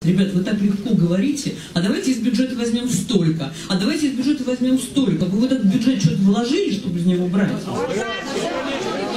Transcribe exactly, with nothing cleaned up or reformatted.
Ребят, вы так легко говорите, а давайте из бюджета возьмем столько, а давайте из бюджета возьмем столько. Вы в этот бюджет что-то вложили, чтобы из него брать?